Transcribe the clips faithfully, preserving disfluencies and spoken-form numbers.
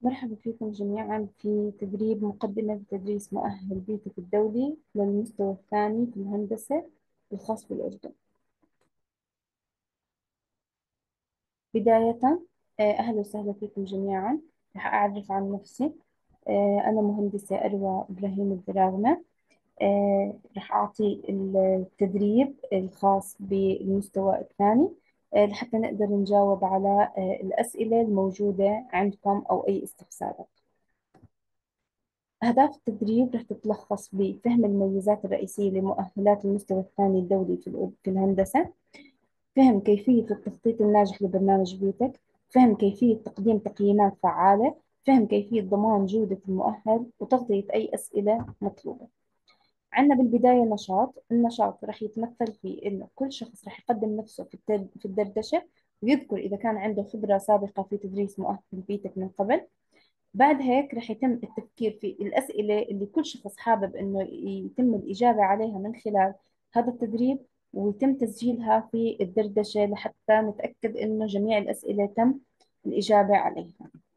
مرحبا فيكم جميعا في تدريب مقدمة بتدريس مؤهل بيتك الدولي للمستوى الثاني في الهندسة الخاص بالأردن. بداية، آه، أهلا وسهلا فيكم جميعا. رح أعرف عن نفسي. آه، أنا مهندسة أروى إبراهيم الدراغنة. آه، رح أعطي التدريب الخاص بالمستوى الثاني، آه، لحتى نقدر نجاوب على آه، الأسئلة الموجودة عندكم أو أي استفسارات. أهداف التدريب رح تتلخص بفهم الميزات الرئيسية لمؤهلات المستوى الثاني الدولي في الأ- في الهندسة، فهم كيفية التخطيط الناجح لبرنامج بيتك، فهم كيفية تقديم تقييمات فعالة، فهم كيفية ضمان جودة المؤهل وتغطية أي أسئلة مطلوبة. عندنا بالبداية نشاط. النشاط رح يتمثل في إنه كل شخص رح يقدم نفسه في التد- في الدردشة، ويذكر إذا كان عنده خبرة سابقة في تدريس مؤهل بيتك من قبل. بعد هيك رح يتم التفكير في الأسئلة اللي كل شخص حابب إنه يتم الإجابة عليها من خلال هذا التدريب، ويتم تسجيلها في الدردشة لحتى نتأكد إنه جميع الأسئلة تم الإجابة عليها.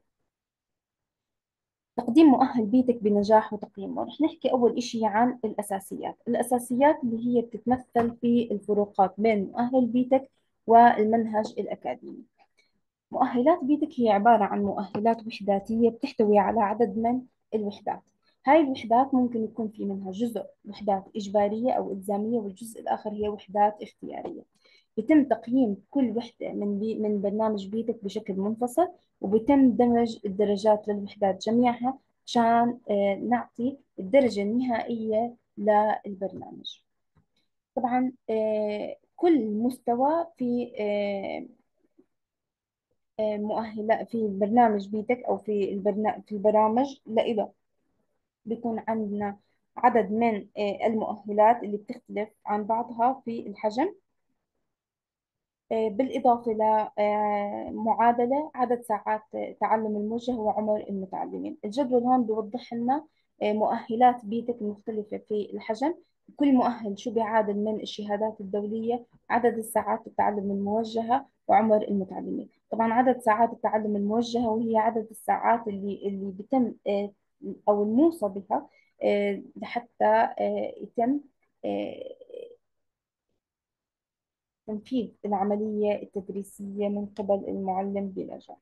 تقديم مؤهل بيتك بنجاح وتقييمه. رح نحكي أول إشي عن الأساسيات. الأساسيات اللي هي بتتمثل في الفروقات بين مؤهل بيتك والمنهج الأكاديمي. مؤهلات بيتك هي عبارة عن مؤهلات وحداتية بتحتوي على عدد من الوحدات. هاي الوحدات ممكن يكون في منها جزء وحدات إجبارية أو إلزامية، والجزء الآخر هي وحدات اختيارية. بيتم تقييم كل وحدة من بي من برنامج بيتك بشكل منفصل، وبيتم دمج الدرجات للوحدات جميعها عشان آه، نعطي الدرجة النهائية للبرنامج. طبعا آه، كل مستوى في آه، مؤهلات في برنامج بيتك او في البرنا... في البرامج لإله بيكون عندنا عدد من آه، المؤهلات اللي بتختلف عن بعضها في الحجم، آه، بالإضافة لمعادلة عدد ساعات آه، تعلم الموجه وعمر المتعلمين. الجدول هون بيوضح لنا آه، مؤهلات بيتك المختلفة في الحجم. كل مؤهل شو بيعادل من الشهادات الدولية، عدد الساعات التعلم الموجهة، وعمر المتعلمين. طبعا عدد ساعات التعلم الموجهة وهي عدد الساعات اللي اللي بيتم آه، أو الموصى بها آه، لحتى آه، يتم آه، تنفيذ العملية التدريسية من قبل المعلم بنجاح.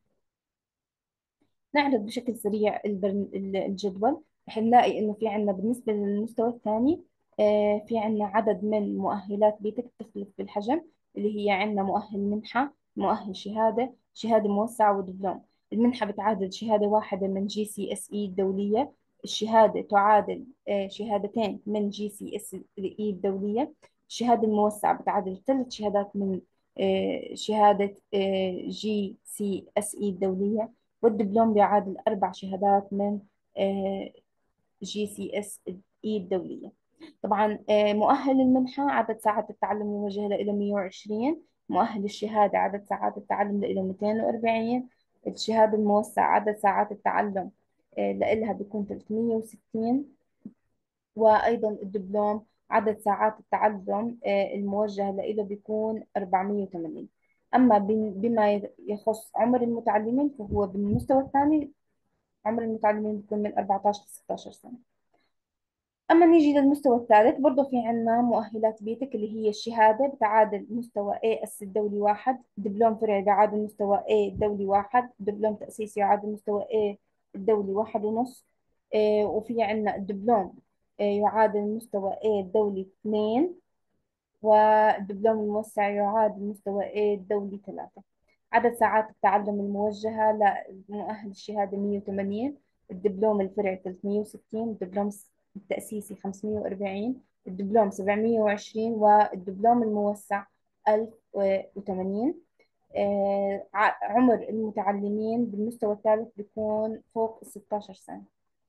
نعرض بشكل سريع البرن- ال- الجدول. رح نلاقي إنه في عنا بالنسبة للمستوى الثاني آه، في عنا عدد من مؤهلات بيتك بتختلف بالحجم، اللي هي عنا مؤهل منحة، مؤهل شهادة، شهادة موسعة، ودبلوم. المنحة بتعادل شهادة واحدة من جي سي اس اي الدولية. الشهادة تعادل آه، شهادتين من جي سي اس اي الدولية. الشهادة الموسعة بتعادل ثلاث شهادات من آه، شهادة جي سي اس اي الدولية. والدبلوم بيعادل أربع شهادات من جي سي اس إي الدولية. طبعا آه، مؤهل المنحة عدد ساعات التعلم الموجهة له مية وعشرين. مؤهل الشهادة عدد ساعات التعلم له مئتين وأربعين. الشهادة الموسعة عدد ساعات التعلم آه، لها بيكون ثلاثمية وستين. وأيضا الدبلوم عدد ساعات التعلم آه، الموجه له بيكون أربعمية وثمانين. أما بن- بما يخص عمر المتعلمين فهو بالمستوى الثاني عمر المتعلمين بيكون من أربعتاشر ل ستاشر سنة. أما نيجي للمستوى الثالث، برضه في عنا مؤهلات بيتك اللي هي الشهادة بتعادل مستوى اي اس الدولي واحد، دبلوم فرعي بيعادل مستوى A الدولي واحد، دبلوم تأسيسي يعادل مستوى A الدولي واحد ونص. آه، وفي عنا الدبلوم آه، يعادل مستوى A الدولي اثنين، والدبلوم الموسع يعادل مستوى A الدولي ثلاثة. عدد ساعات التعلم الموجهة لمؤهل الشهادة مية وثمانين. الدبلوم الفرعي ثلاثمية وستين. الدبلوم التأسيسي خمسمية وأربعين. الدبلوم سبعمية وعشرين. والدبلوم الموسع ألف وثمانين. آه، ع- عمر المتعلمين بالمستوى الثالث بيكون فوق ال ستاشر سنة.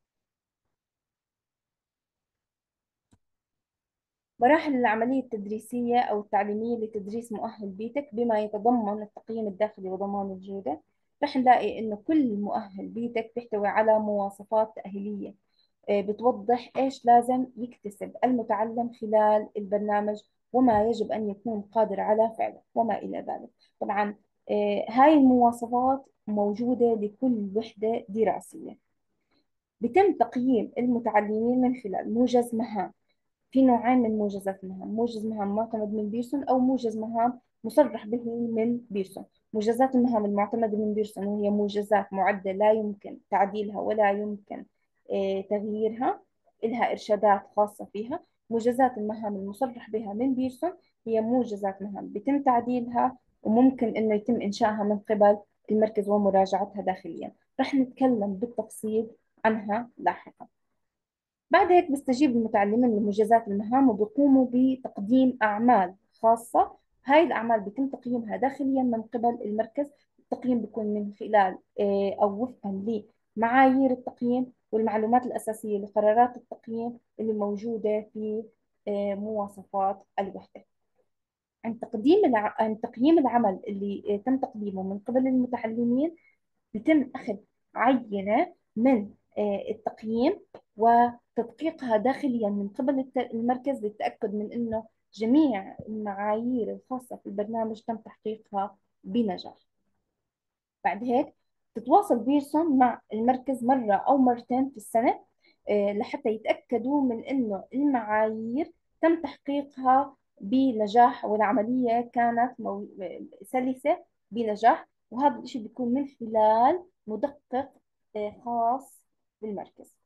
مراحل العملية التدريسية أو التعليمية لتدريس مؤهل بيتك بما يتضمن التقييم الداخلي وضمان الجودة. رح نلاقي إنه كل مؤهل بيتك بيحتوي على مواصفات تأهيلية آه، بتوضح إيش لازم يكتسب المتعلم خلال البرنامج، وما يجب أن يكون قادر على فعله وما إلى ذلك. طبعا آه، هاي المواصفات موجودة لكل وحدة دراسية. بتم تقييم المتعلمين من خلال موجز مهام. في نوعين من موجزات المهام: موجز مهام معتمد من بيرسون، أو موجز مهام مصرح به من بيرسون. موجزات المهام المعتمدة من بيرسون وهي موجزات معدة لا يمكن تعديلها ولا يمكن آه، تغييرها، إلها إرشادات خاصة فيها. موجزات المهام المصرح بها من بيرسون هي موجزات مهام بيتم تعديلها وممكن إنه يتم إنشائها من قبل المركز ومراجعتها داخليا. رح نتكلم بالتفصيل عنها لاحقا. بعد هيك بيستجيب المتعلمين لمجازات المهام وبيقوموا بتقديم أعمال خاصة. هاي الأعمال بيتم تقييمها داخليا من قبل المركز. التقييم بيكون من خلال آه، أو وفقا لمعايير التقييم والمعلومات الأساسية لقرارات التقييم اللي موجودة في آه، مواصفات الوحدة. عن تقديم الع... عن تقييم العمل اللي آه، تم تقديمه من قبل المتعلمين، بيتم أخذ عينة من آه، التقييم وتدقيقها داخليا من قبل الت- المركز للتأكد من أنه جميع المعايير الخاصة في البرنامج تم تحقيقها بنجاح. بعد هيك تتواصل بيرسون مع المركز مرة أو مرتين في السنة آه، لحتى يتأكدوا من أنه المعايير تم تحقيقها بنجاح والعملية كانت مو... سلسة بنجاح. وهذا الشيء بيكون من خلال مدقق آه، خاص بالمركز.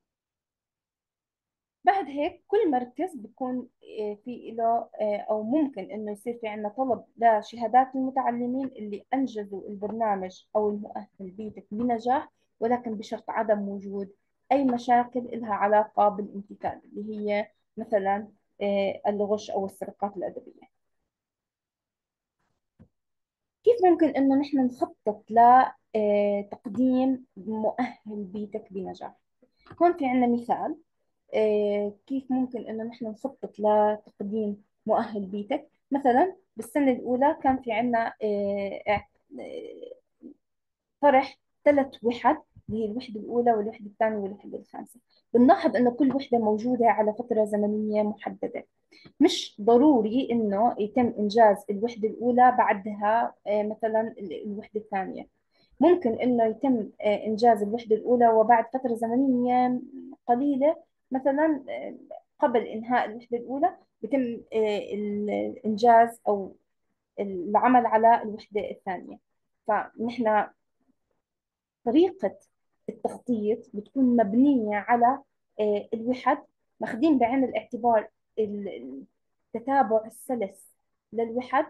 بعد هيك كل مركز بيكون آه، في له آه، أو ممكن إنه يصير في عندنا طلب لشهادات المتعلمين اللي أنجزوا البرنامج أو المؤهل بيتك بنجاح، ولكن بشرط عدم وجود أي مشاكل لها علاقة بالامتثال، اللي هي مثلا آه، الغش أو السرقات الأدبية. كيف ممكن إنه نحن نخطط لتقديم مؤهل بيتك بنجاح؟ هون في عندنا مثال آه، كيف ممكن إنه نحن نخطط لتقديم مؤهل بيتك. مثلا بالسنة الأولى كان في عنا آه، إع- آه، طرح ثلاث وحد، اللي هي الوحدة الأولى والوحدة الثانية والوحدة الخامسة. بنلاحظ إنه كل وحدة موجودة على فترة زمنية محددة. مش ضروري إنه يتم إنجاز الوحدة الأولى بعدها آه، مثلا ال- الوحدة الثانية. ممكن إنه يتم آه، إنجاز الوحدة الأولى وبعد فترة زمنية قليلة، مثلا آه، قبل إنهاء الوحدة الأولى بيتم آه، الإنجاز أو العمل على الوحدة الثانية. فنحن طريقة التخطيط بتكون مبنية على آه، الوحد، ماخذين بعين الاعتبار ال- التتابع السلس للوحد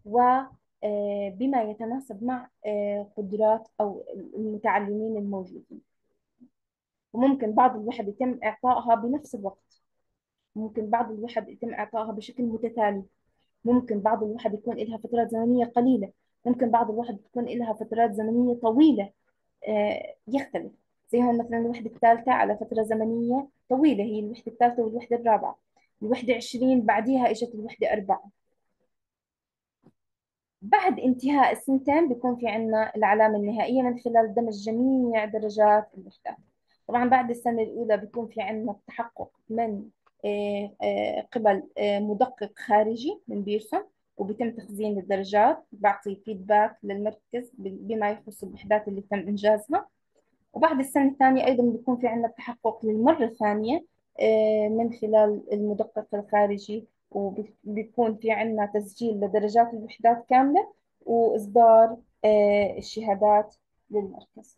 وبما يتناسب مع آه، قدرات أو المتعلمين الموجودين. وممكن بعض الوحد يتم إعطائها بنفس الوقت، ممكن بعض الوحد يتم إعطائها بشكل متتالي، ممكن بعض الوحد يكون لها فترات زمنية قليلة، ممكن بعض الوحد تكون لها فترات زمنية طويلة. آه، يختلف. زي هون مثلا الوحدة الثالثة على فترة زمنية طويلة، هي الوحدة الثالثة والوحدة الرابعة. الوحدة عشرين بعديها إجت الوحدة أربعة. بعد انتهاء السنتين بيكون في عنا العلامة النهائية من خلال دمج جميع درجات الوحدات. طبعا بعد السنة الأولى بيكون في عنا التحقق من آه، آه، قبل آه، مدقق خارجي من بيرسون، وبيتم تخزين الدرجات، بعطي فيدباك للمركز بما يخص الوحدات اللي تم إنجازها. وبعد السنة الثانية أيضا بيكون في عندنا التحقق للمرة الثانية آه، من خلال المدقق الخارجي، وبيكون في عندنا تسجيل لدرجات الوحدات كاملة وإصدار آه، الشهادات للمركز.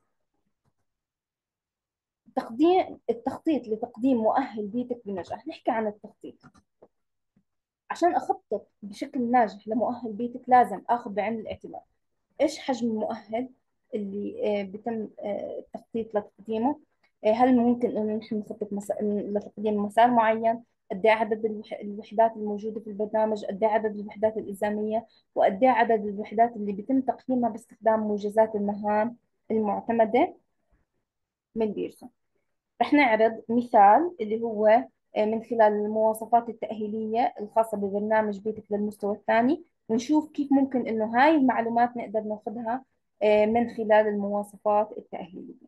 تقديم التخطيط لتقديم مؤهل بيتك بنجاح. نحكي عن التخطيط. عشان أخطط بشكل ناجح لمؤهل بيتك لازم أخذ بعين الاعتبار إيش حجم المؤهل اللي آه، بيتم آه، التخطيط لتقديمه. آه، هل ممكن إنه نحن نخطط مس... لتقديم مسار معين؟ قد إيه عدد الوح... الوحدات الموجودة في البرنامج؟ قد إيه عدد الوحدات الإلزامية؟ وقد إيه عدد الوحدات اللي بيتم تقييمها باستخدام موجزات المهام المعتمدة من بيرسون. رح نعرض مثال اللي هو آه، من خلال المواصفات التأهيلية الخاصة ببرنامج بيتك للمستوى الثاني، ونشوف كيف ممكن إنه هاي المعلومات نقدر ناخذها آه، من خلال المواصفات التأهيلية.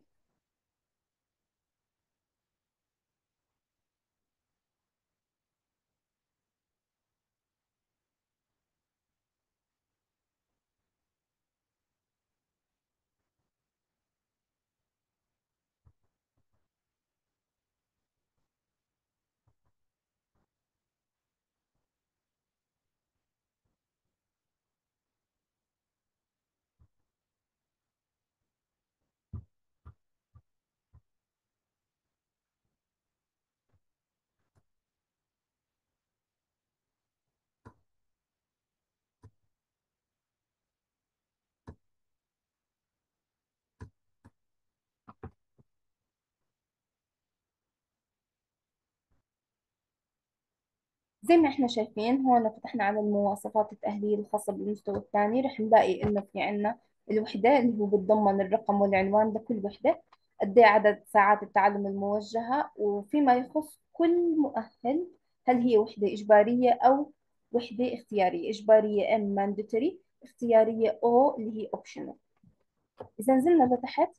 زي ما احنا شايفين هون فتحنا على المواصفات التأهيلية الخاصة بالمستوى الثاني، رح نلاقي انه في عنا الوحدة اللي هو بتضمن الرقم والعنوان لكل وحدة، قد ايه عدد ساعات التعلم الموجهة، وفيما يخص كل مؤهل، هل هي وحدة إجبارية أو وحدة اختيارية. إجبارية M mandatory، اختيارية O اللي هي optional. إذا نزلنا لتحت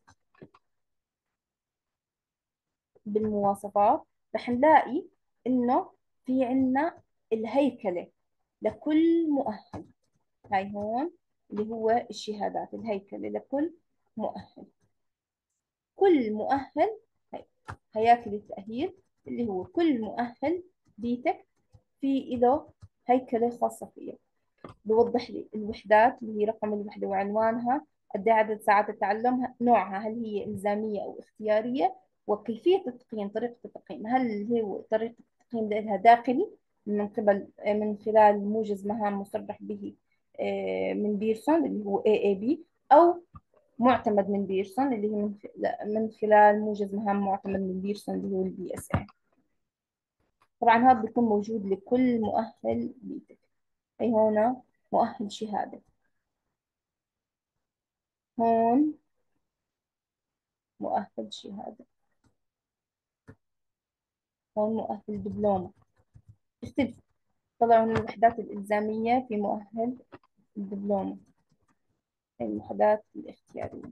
بالمواصفات رح نلاقي إنه في عنا الهيكلة لكل مؤهل. هاي هون اللي هو الشهادات، الهيكلة لكل مؤهل. كل مؤهل، هي هياكل التأهيل، اللي هو كل مؤهل بيتك في له هيكلة خاصة فيه. بوضح لي الوحدات اللي هي رقم الوحدة وعنوانها، قد إيه عدد ساعات التعلم، نوعها هل هي إلزامية أو اختيارية، وكيفية التقييم، طريقة التقييم، هل هي طريقة التقييم لها داخلي من قبل من خلال موجز مهام مصرح به آه، من بيرسون اللي هو إيه إيه بي، أو معتمد من بيرسون اللي هي من لا، من خلال موجز مهام معتمد من بيرسون اللي هو البي اس اي. طبعا هذا بيكون موجود لكل مؤهل بيتك. أي هنا مؤهل شهادة، هون مؤهل شهادة، هون مؤهل دبلومة. اختلف، طلعوا من الوحدات الإلزامية في مؤهل الدبلومة، الوحدات الاختيارية.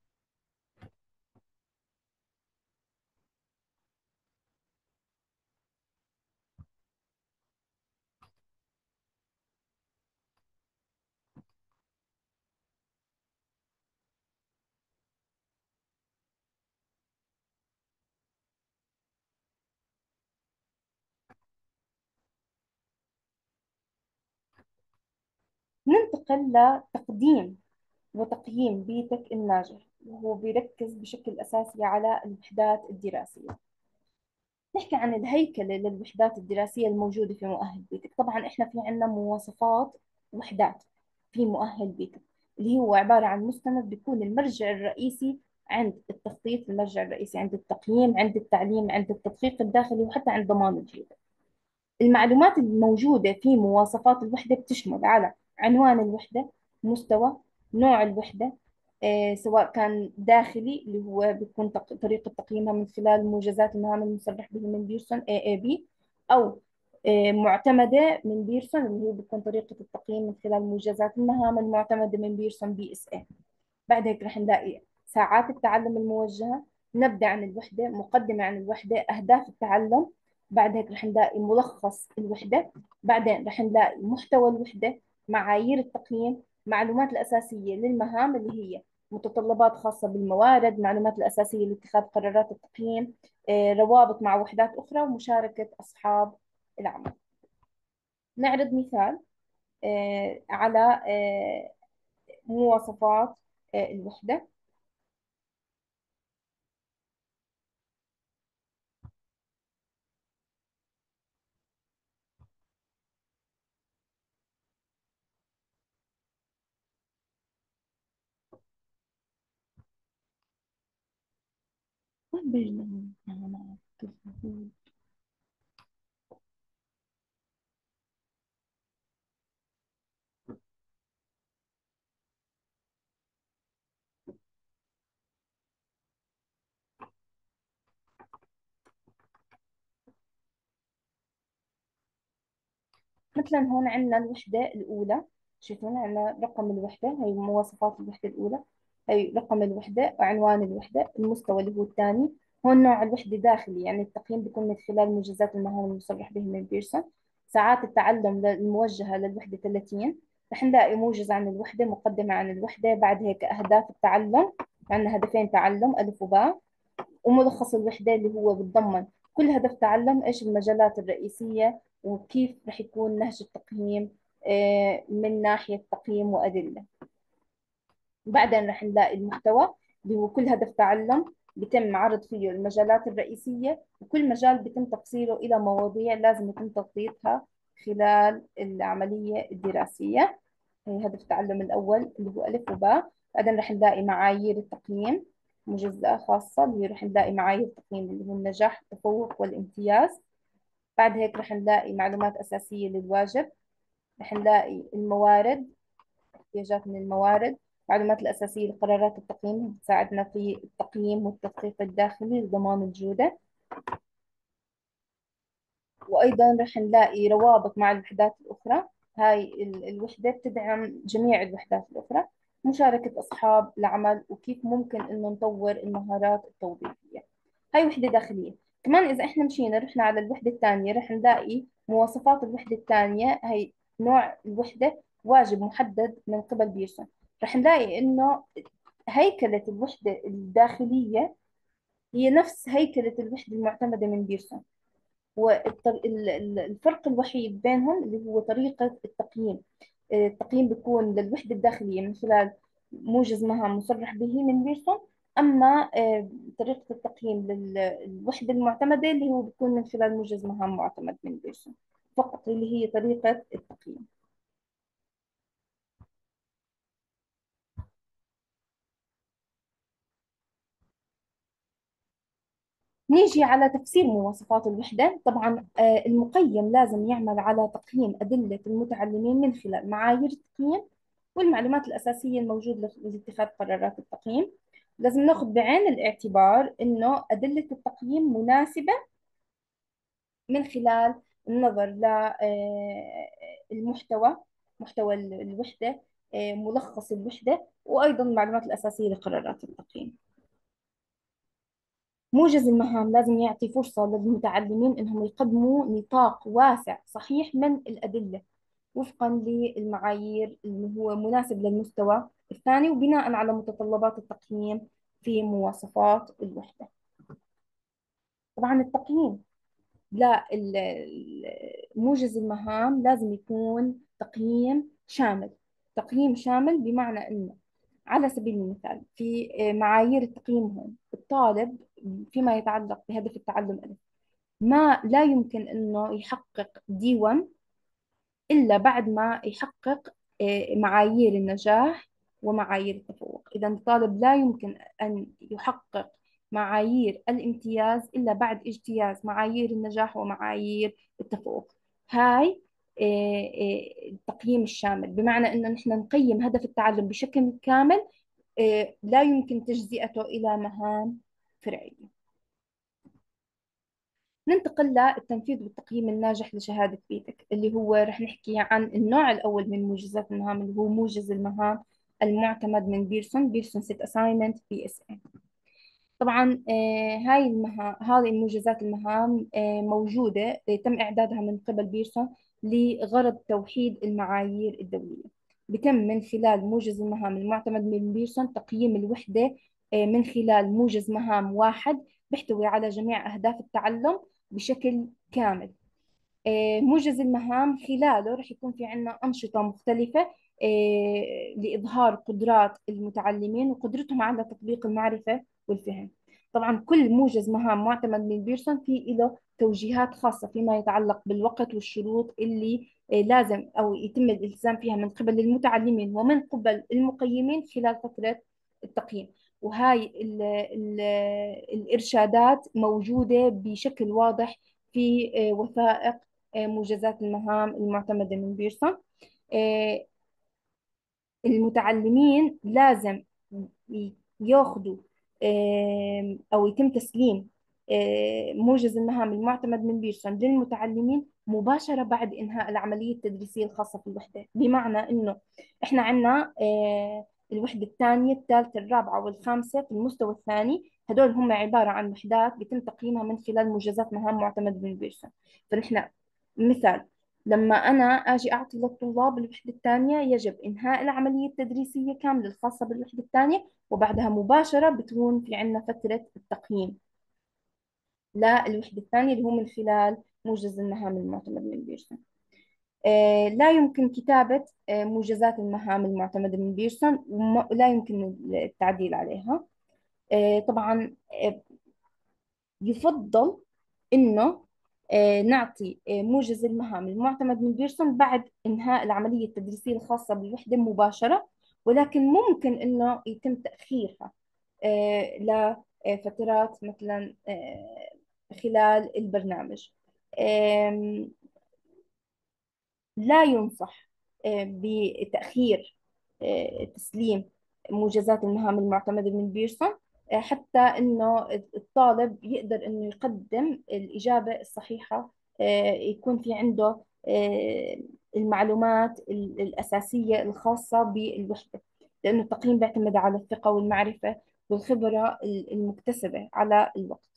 ننتقل لتقديم وتقييم بيتك الناجح، وهو بيركز بشكل أساسي على الوحدات الدراسية. نحكي عن الهيكلة للوحدات الدراسية الموجودة في مؤهل بيتك. طبعا إحنا في عنا مواصفات وحدات في مؤهل بيتك، اللي هو عبارة عن مستند بيكون المرجع الرئيسي عند التخطيط، المرجع الرئيسي عند التقييم، عند التعليم، عند التدقيق الداخلي، وحتى عند ضمان الجودة. المعلومات الموجودة في مواصفات الوحدة بتشمل على عنوان الوحدة، مستوى، نوع الوحدة، آه، سواء كان داخلي اللي هو بيكون تق- طريقة تقييمها من خلال موجزات المهام المصرح به من بيرسون إيه إيه بي، أو آه، معتمدة من بيرسون اللي هي بتكون طريقة التقييم من خلال موجزات المهام المعتمدة من بيرسون بي اس اي. بعد هيك رح نلاقي ساعات التعلم الموجهة، نبدأ عن الوحدة، مقدمة عن الوحدة، أهداف التعلم. بعد هيك رح نلاقي ملخص الوحدة. بعدين رح نلاقي محتوى الوحدة، معايير التقييم، معلومات الأساسية للمهام اللي هي متطلبات خاصة بالموارد، معلومات الأساسية لاتخاذ قرارات التقييم، آه، روابط مع وحدات أخرى، ومشاركة أصحاب العمل. نعرض مثال آه، على آه، مواصفات آه، الوحدة. وين أنا التلفزيون؟ مثلا هون عندنا الوحدة الأولى، شايفين عندنا رقم الوحدة، هي مواصفات الوحدة الأولى، هي رقم الوحدة وعنوان الوحدة، المستوى اللي هو الثاني. هون نوع الوحدة داخلي، يعني التقييم بيكون من خلال موجزات المهام المصرح به من بيرسون. ساعات التعلم الموجهة للوحدة ثلاثين. رح نلاقي موجز عن الوحدة، مقدمة عن الوحدة، بعد هيك أهداف التعلم، عندنا هدفين تعلم ألف وباء، وملخص الوحدة اللي هو بتضمن كل هدف تعلم، إيش المجالات الرئيسية، وكيف رح يكون نهج التقييم آه، من ناحية تقييم وأدلة. بعدين رح نلاقي المحتوى اللي هو كل هدف تعلم بيتم عرض فيه المجالات الرئيسية، وكل مجال بيتم تفصيله إلى مواضيع لازم يتم تغطيتها خلال العملية الدراسية. هي هدف التعلم الأول اللي هو ألف وباء. بعدين رح نلاقي معايير التقييم مجزأة خاصة، اللي هي رح نلاقي معايير التقييم اللي هو النجاح، التفوق، والامتياز. بعد هيك رح نلاقي معلومات أساسية للواجب، رح نلاقي الموارد، احتياجات من الموارد، المعلومات الأساسية لقرارات التقييم بتساعدنا في التقييم والتدقيق الداخلي لضمان الجودة. وأيضا رح نلاقي روابط مع الوحدات الأخرى، هاي ال- الوحدة بتدعم جميع الوحدات الأخرى، مشاركة أصحاب العمل وكيف ممكن إنه نطور المهارات التوظيفية. هاي وحدة داخلية. كمان إذا إحنا مشينا رحنا على الوحدة الثانية رح نلاقي مواصفات الوحدة الثانية. هي نوع الوحدة واجب محدد من قبل بيرسون. رح نلاقي إنه هيكلة الوحدة الداخلية هي نفس هيكلة الوحدة المعتمدة من بيرسون. والفرق الوحيد بينهم اللي هو طريقة التقييم. آه، التقييم بيكون للوحدة الداخلية من خلال موجز مهام مصرح به من بيرسون، أما آه، طريقة التقييم للوحدة المعتمدة اللي هو بيكون من خلال موجز مهام معتمد من بيرسون فقط، اللي هي طريقة التقييم. نيجي على تفسير مواصفات الوحدة. طبعا آه، المقيم لازم يعمل على تقييم أدلة المتعلمين من خلال معايير التقييم والمعلومات الأساسية الموجودة لاتخاذ قرارات التقييم. لازم ناخذ بعين الاعتبار إنه أدلة التقييم مناسبة من خلال النظر للمحتوى، محتوى ال- الوحدة، آه، ملخص الوحدة، وأيضا المعلومات الأساسية لقرارات التقييم. موجز المهام لازم يعطي فرصة للمتعلمين إنهم يقدموا نطاق واسع صحيح من الأدلة وفقا للمعايير اللي هو مناسب للمستوى الثاني، وبناء على متطلبات التقييم في مواصفات الوحدة. طبعا التقييم، لا ال- ال- موجز المهام لازم يكون تقييم شامل. تقييم شامل بمعنى أنه على سبيل المثال في معايير التقييم هون الطالب فيما يتعلق بهدف التعلم ألف ما لا يمكن أنه يحقق دي واحد إلا بعد ما يحقق آه، معايير النجاح ومعايير التفوق. إذا الطالب لا يمكن أن يحقق معايير الامتياز إلا بعد اجتياز معايير النجاح ومعايير التفوق. هاي آه، آه، التقييم الشامل بمعنى أنه نحن نقيم هدف التعلم بشكل كامل، آه، لا يمكن تجزئته إلى مهام فرعية. ننتقل للتنفيذ والتقييم الناجح لشهادة بيتك، اللي هو رح نحكي عن النوع الأول من موجزات المهام اللي هو موجز المهام المعتمد من بيرسون، بيرسون سيت أساينمنت بي اس اي. طبعا آه، هاي المهام، هذه الموجزات المهام آه، موجودة، آه، تم إعدادها من قبل بيرسون لغرض توحيد المعايير الدولية. بتم من خلال موجز المهام المعتمد من بيرسون تقييم الوحدة آه، من خلال موجز مهام واحد بيحتوي على جميع أهداف التعلم بشكل كامل. آه، موجز المهام خلاله رح يكون في عنا أنشطة مختلفة آه، لإظهار قدرات المتعلمين وقدرتهم على تطبيق المعرفة والفهم. طبعا كل موجز مهام معتمد من بيرسون في له توجيهات خاصة فيما يتعلق بالوقت والشروط اللي آه، لازم أو يتم الالتزام فيها من قبل المتعلمين ومن قبل المقيمين خلال فترة التقييم. وهاي ال ال الإرشادات موجودة بشكل واضح في آه، وثائق آه، موجزات المهام المعتمدة من بيرسون. آه، المتعلمين لازم ي- ياخذوا آه، أو يتم تسليم آه، موجز المهام المعتمد من بيرسون للمتعلمين مباشرة بعد إنهاء العملية التدريسية الخاصة في الوحدة. بمعنى إنه إحنا عندنا آه، الوحدة الثانية الثالثة الرابعة والخامسة في المستوى الثاني، هدول هم عبارة عن وحدات بيتم تقييمها من خلال موجزات مهام معتمد من بيرسون. فنحن مثال، لما أنا أجي أعطي للطلاب الوحدة الثانية يجب إنهاء العملية التدريسية كاملة الخاصة بالوحدة الثانية، وبعدها مباشرة بتكون في عندنا فترة التقييم للوحدة الثانية اللي هو من خلال موجز المهام المعتمد من بيرسون. آه، لا يمكن كتابة آه، موجزات المهام المعتمدة من بيرسون ولا يمكن التعديل عليها. آه، طبعا آه، يفضل إنه آه، نعطي آه، موجز المهام المعتمد من بيرسون بعد إنهاء العملية التدريسية الخاصة بالوحدة مباشرة، ولكن ممكن إنه يتم تأخيرها آه، لفترات مثلا آه، خلال البرنامج. آم، لا ينصح آه، بتأخير آه، تسليم موجزات المهام المعتمدة من بيرسون، آه، حتى إنه الطالب يقدر إنه يقدم الإجابة الصحيحة، آه، يكون في عنده آه، المعلومات ال- الأساسية الخاصة بالوحدة، لأنه التقييم بيعتمد على الثقة والمعرفة والخبرة ال- المكتسبة على الوقت.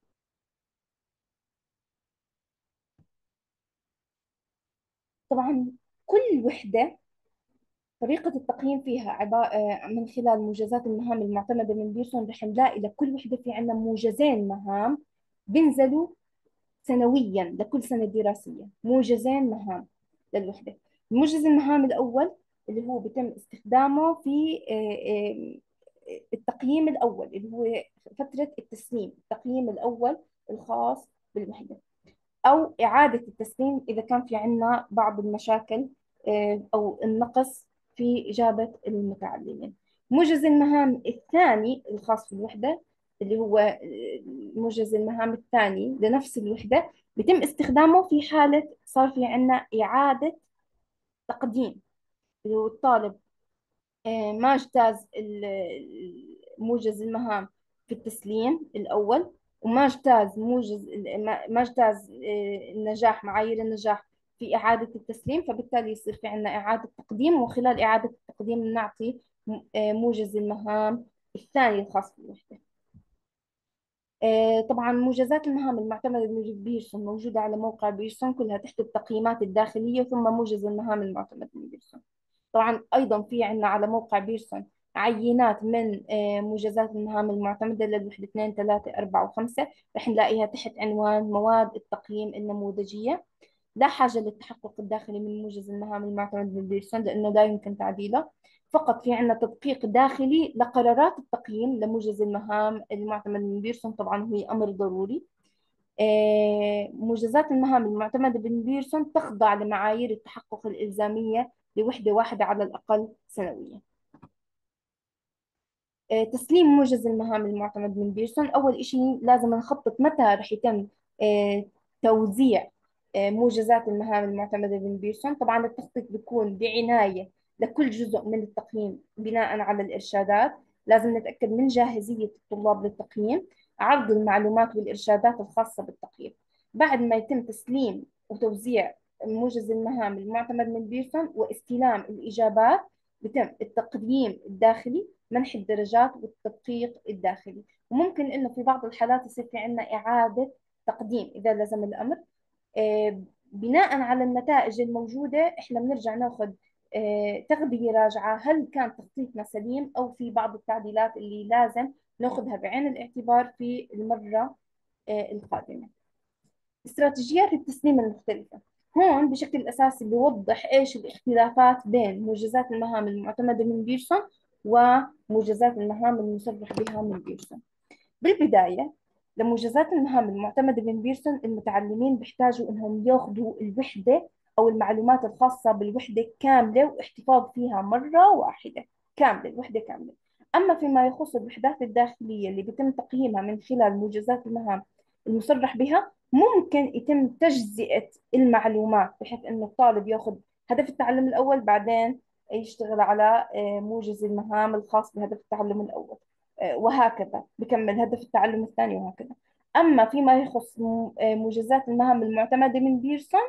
طبعا كل وحدة طريقة التقييم فيها عبارة من خلال موجزات المهام المعتمدة من بيرسون. رح نلاقي لكل وحدة في عندنا موجزين مهام بينزلوا سنويا لكل سنة دراسية، موجزين مهام للوحدة. موجز المهام الأول اللي هو بيتم استخدامه في آه، آه، التقييم الأول، اللي هو فترة التسليم، التقييم الأول الخاص بالوحدة، أو إعادة التسليم إذا كان في عنا بعض المشاكل آه، أو النقص في إجابة المتعلمين. موجز المهام الثاني الخاص بالوحدة، اللي هو آه، موجز المهام الثاني لنفس الوحدة، بيتم استخدامه في حالة صار في عنا إعادة تقديم، اللي هو الطالب آه، ما اجتاز ال- ال- موجز المهام في التسليم الأول، وما اجتاز موجز ال- ما ما اجتاز آه، النجاح، معايير النجاح في إعادة التسليم، فبالتالي يصير في عندنا إعادة تقديم، وخلال إعادة التقديم نعطي م- آه، موجز المهام الثاني الخاص بالوحدة. آه، طبعا موجزات المهام المعتمدة من بيرسون موجودة على موقع بيرسون، كلها تحت التقييمات الداخلية، ثم موجز المهام المعتمد من بيرسون. طبعا أيضا في عندنا على موقع بيرسون عينات من آه، موجزات المهام المعتمدة للوحدة اثنين ثلاثة أربعة وخمسة، رح نلاقيها تحت عنوان مواد التقييم النموذجية. لا حاجة للتحقق الداخلي من موجز المهام المعتمد من بيرسون لأنه لا يمكن تعديله، فقط في عندنا تدقيق داخلي لقرارات التقييم لموجز المهام المعتمد من بيرسون، طبعا هي أمر ضروري. آه، موجزات المهام المعتمدة من بيرسون تخضع لمعايير التحقق الإلزامية لوحدة واحدة على الأقل سنويا. آه، تسليم موجز المهام المعتمد من بيرسون، أول إشي لازم نخطط متى رح يتم آه، توزيع آه، موجزات المهام المعتمدة من بيرسون. طبعا التخطيط بيكون بعناية لكل جزء من التقييم بناء على الإرشادات. لازم نتأكد من جاهزية الطلاب للتقييم، عرض المعلومات والإرشادات الخاصة بالتقييم. بعد ما يتم تسليم وتوزيع موجز المهام المعتمد من بيرسون واستلام الإجابات، بتم التقييم الداخلي، منح الدرجات والتدقيق الداخلي. وممكن انه في بعض الحالات يصير في عندنا اعاده تقديم اذا لزم الامر. آه، بناء على النتائج الموجوده احنا بنرجع ناخذ آه، تغذيه راجعه، هل كان تخطيطنا سليم او في بعض التعديلات اللي لازم ناخذها بعين الاعتبار في المره آه، القادمه. استراتيجيات التسليم المختلفة، هون بشكل أساسي بيوضح إيش الاختلافات بين موجزات المهام المعتمدة من بيرسون وموجزات المهام المصرح بها من بيرسون. بالبداية، لموجزات المهام المعتمدة من بيرسون المتعلمين بيحتاجوا إنهم ياخذوا الوحدة أو المعلومات الخاصة بالوحدة كاملة واحتفاظ فيها مرة واحدة، كاملة الوحدة كاملة. أما فيما يخص الوحدات الداخلية اللي بيتم تقييمها من خلال موجزات المهام المصرح بها، ممكن يتم تجزئة المعلومات بحيث إنه الطالب ياخذ هدف التعلم الأول، بعدين يشتغل على آه، موجز المهام الخاص بهدف التعلم الأول، آه، وهكذا بكمل هدف التعلم الثاني وهكذا. أما فيما يخص م- آه، موجزات المهام المعتمدة من بيرسون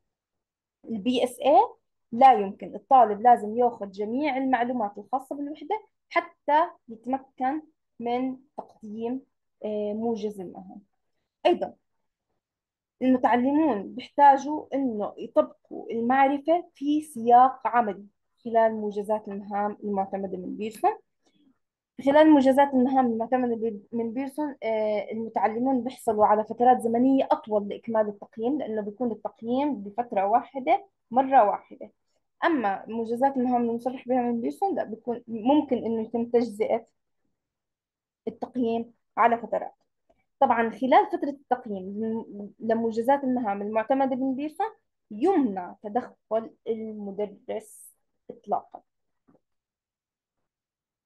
البي اس اي، لا يمكن، الطالب لازم ياخذ جميع المعلومات الخاصة بالوحدة حتى يتمكن من تقديم آه، موجز المهام. أيضا المتعلمون بيحتاجوا إنه يطبقوا المعرفة في سياق عملي خلال موجزات المهام المعتمدة من بيرسون. خلال مجازات المهام المعتمدة ب- من بيرسون، آه، المتعلمون بيحصلوا على فترات زمنية أطول لإكمال التقييم، لأنه بيكون التقييم بفترة واحدة مرة واحدة. أما مجازات المهام المصرح بها من بيرسون لا، بيكون ممكن إنه يتم تجزئة التقييم على فترات. طبعا خلال فترة التقييم ل- لمجازات المهام المعتمدة من بيرسون يمنع تدخل المدرس إطلاقا.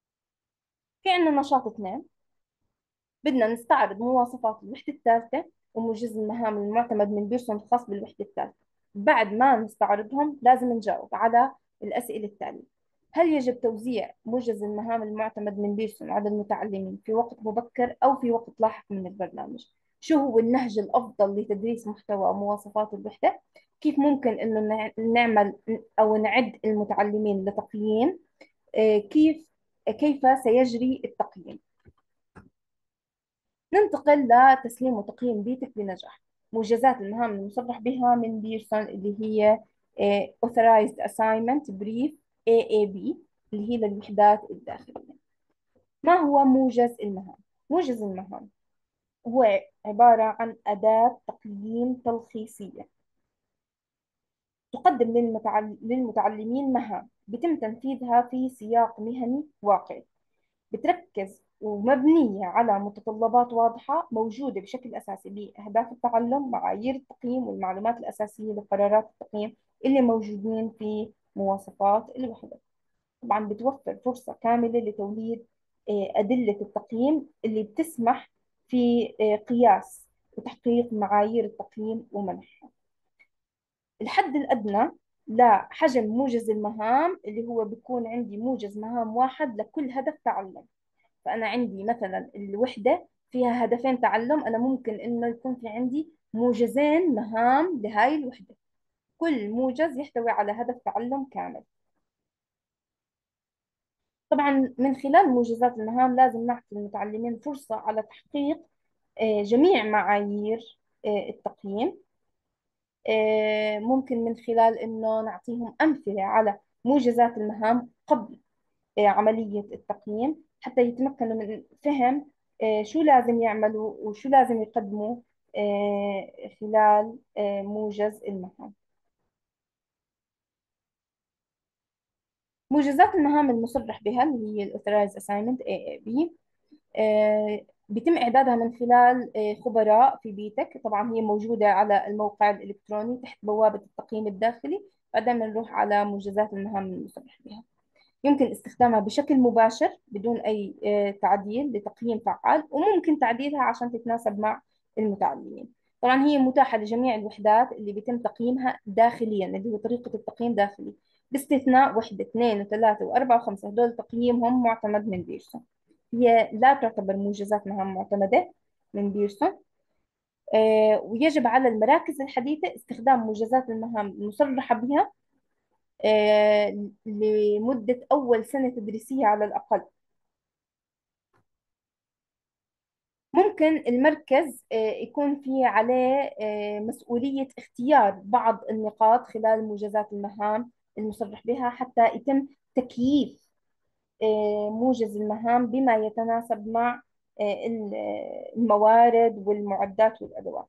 في عندنا نشاط اثنين، بدنا نستعرض مواصفات الوحدة الثالثة وموجز المهام المعتمد من بيرسون الخاص بالوحدة الثالثة. بعد ما نستعرضهم لازم نجاوب على الأسئلة التالية: هل يجب توزيع موجز المهام المعتمد من بيرسون على المتعلمين في وقت مبكر أو في وقت لاحق من البرنامج؟ شو هو النهج الأفضل لتدريس محتوى ومواصفات الوحدة؟ كيف ممكن إنه نع- نعمل أو نعد المتعلمين لتقييم؟ آه، كيف كيف سيجري التقييم؟ ننتقل لتسليم وتقييم بيتك بنجاح. موجزات المهام المصرح بها من بيرسون اللي هي آه، Authorized Assignment Brief إيه إيه بي، اللي هي للوحدات الداخلية. ما هو موجز المهام؟ موجز المهام هو عبارة عن أداة تقييم تلخيصية تقدم للمتعل- للمتعلمين مهام بتم تنفيذها في سياق مهني واقعي، بتركز ومبنية على متطلبات واضحة موجودة بشكل أساسي لأهداف التعلم، معايير التقييم، والمعلومات الأساسية لقرارات التقييم اللي موجودين في مواصفات الوحدة. طبعا بتوفر فرصة كاملة لتوليد آه، أدلة التقييم اللي بتسمح في آه، قياس وتحقيق معايير التقييم ومنحها. الحد الأدنى لحجم موجز المهام اللي هو بيكون عندي موجز مهام واحد لكل هدف تعلم. فأنا عندي مثلا الوحدة فيها هدفين تعلم، أنا ممكن إنه يكون في عندي موجزين مهام لهاي الوحدة، كل موجز يحتوي على هدف تعلم كامل. طبعا من خلال موجزات المهام لازم نعطي المتعلمين فرصة على تحقيق آه، جميع معايير آه، التقييم. آه، ممكن من خلال إنه نعطيهم أمثلة على موجزات المهام قبل آه، عملية التقييم، حتى يتمكنوا من فهم آه، شو لازم يعملوا وشو لازم يقدموا آه، خلال آه، موجز المهام. موجزات المهام المصرح بها اللي هي ال Authorized Assignment إيه إيه بي آه، بيتم إعدادها من خلال آه، خبراء في بيتك. طبعا هي موجودة على الموقع الإلكتروني تحت بوابة التقييم الداخلي. بعدين بنروح على موجزات المهام المصرح بها. يمكن استخدامها بشكل مباشر بدون أي آه، تعديل لتقييم فعال، وممكن تعديلها عشان تتناسب مع المتعلمين. طبعا هي متاحة لجميع الوحدات اللي بيتم تقييمها داخليا، اللي هو طريقة التقييم داخلي، باستثناء وحدة اثنين وثلاثة وأربعة وخمسة، هدول تقييمهم معتمد من بيرسون. هي لا تعتبر موجزات مهام معتمدة من بيرسون. آه، ويجب على المراكز الحديثة استخدام موجزات المهام المصرحة بها آه، لمدة أول سنة تدريسية على الأقل. ممكن المركز آه، يكون فيه عليه آه، مسؤولية اختيار بعض النقاط خلال موجزات المهام المصرح بها حتى يتم تكييف آه، موجز المهام بما يتناسب مع آه، الموارد والمعدات والأدوات.